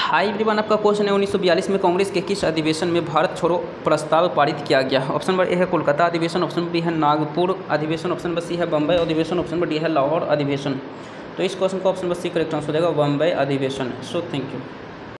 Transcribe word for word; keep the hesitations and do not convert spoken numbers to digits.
High everyone, आपका question है उन्नीस सौ बयालीस में कांग्रेस के किस अधिवेशन में भारत छोड़ो प्रस्ताव पारित किया गया? ऑप्शन नंबर ए है कोलकाता अधिवेशन, ऑप्शन नंबर बी है नागपुर अधिवेशन, ऑप्शन नंबर सी है बम्बई अधिवेशन, ऑप्शन नंबर डी है लाहौर अधिवेशन। तो इस क्वेश्चन का option number C correct answer हो जाएगा, बम्बई अधिवेशन। So thank you.